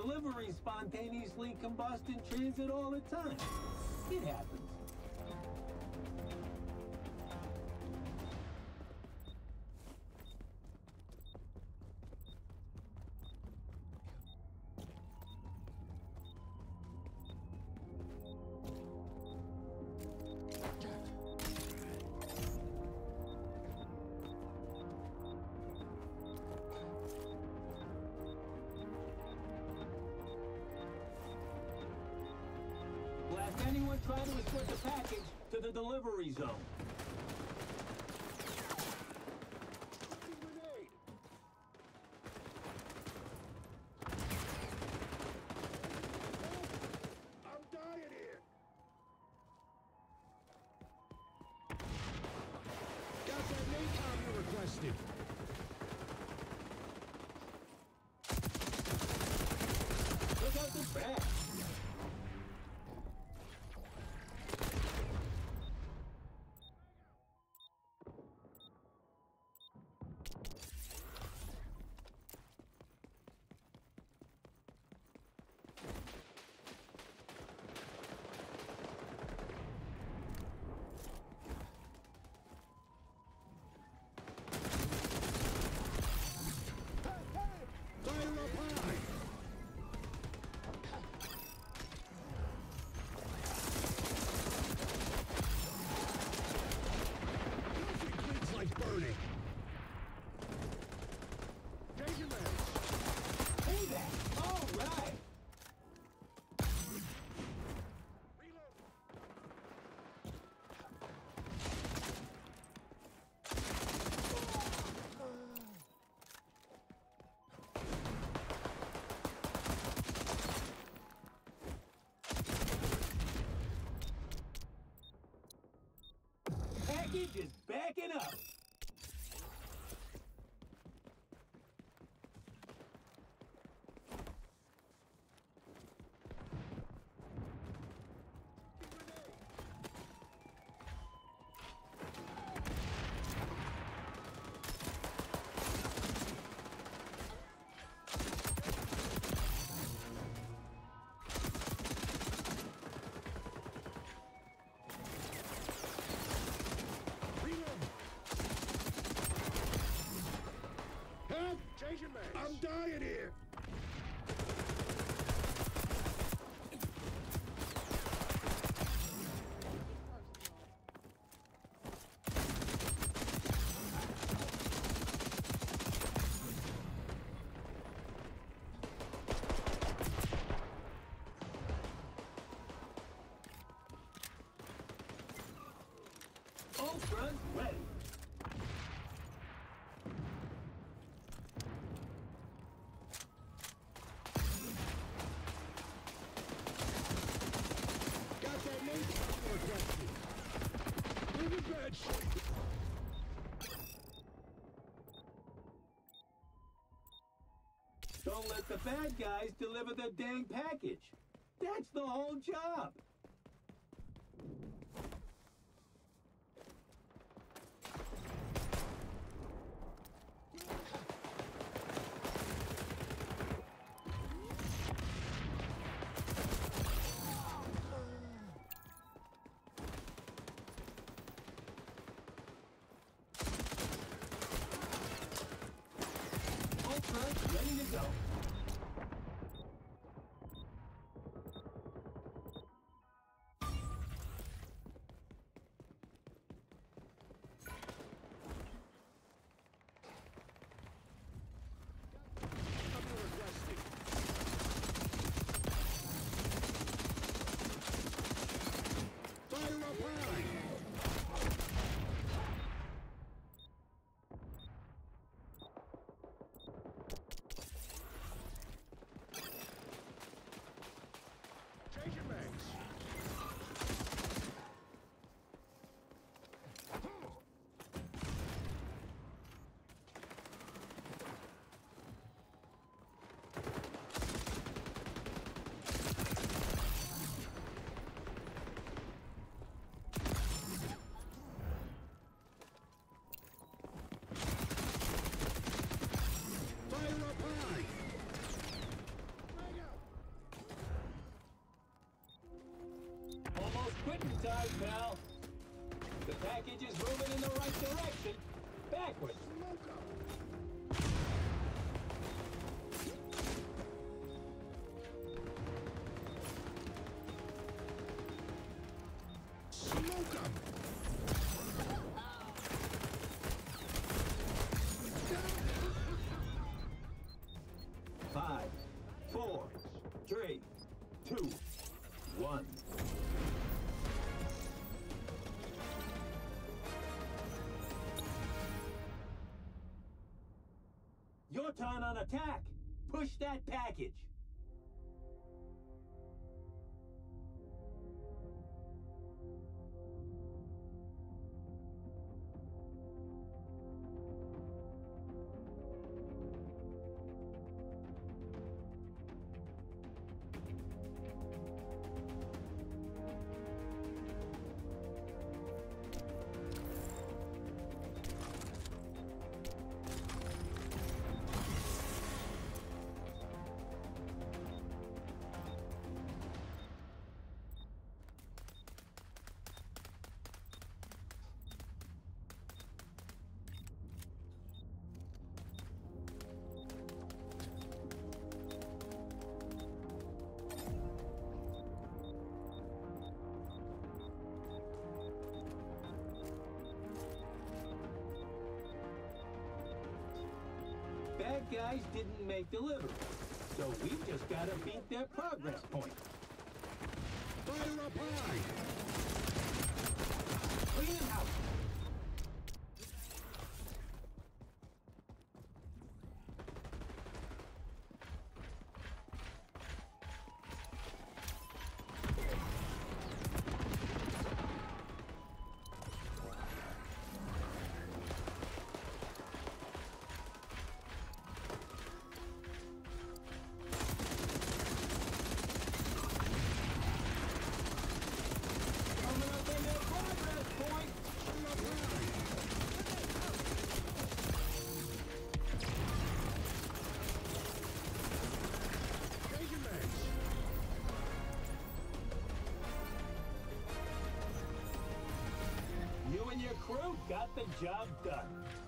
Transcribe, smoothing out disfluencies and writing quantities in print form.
Deliveries spontaneously combust in transit all the time. It happens. Blast anyone trying to escort the package to the delivery zone. Grenade! I'm dying here! Got that Maid you requested! Look out the back! Package is backing up. I'm dying here! Ultra's ready! Don't let the bad guys deliver the dang package. That's the whole job. Ready to go. Quitting time, pal. The package is moving in the right direction. Backwards. Smoke 'em! 5, 4, 3, 2, 1. Your turn on attack. Push that package. Bad guys didn't make delivery, so we just gotta beat their progress point. Fire up high! Clean house. You and your crew got the job done.